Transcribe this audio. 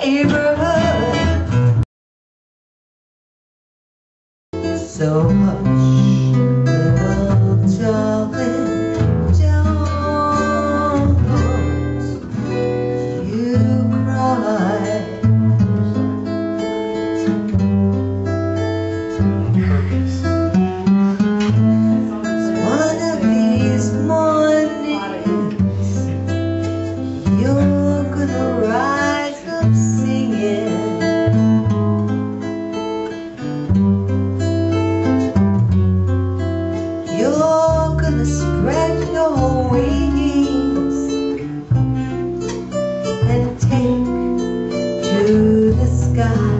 neighborhood. So hush, little darling, don't you cry. One of these mornings you're gonna rise up singing. You're gonna spread your wings and take to the sky.